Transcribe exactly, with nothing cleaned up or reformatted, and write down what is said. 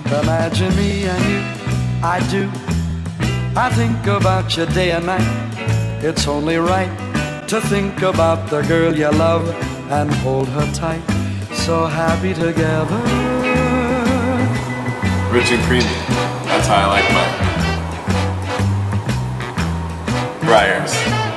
Imagine me and you, I do. I think about you day and night. It's only right to think about the girl you love and hold her tight. So happy together. Rich and creamy, that's how I like mine. Breyers.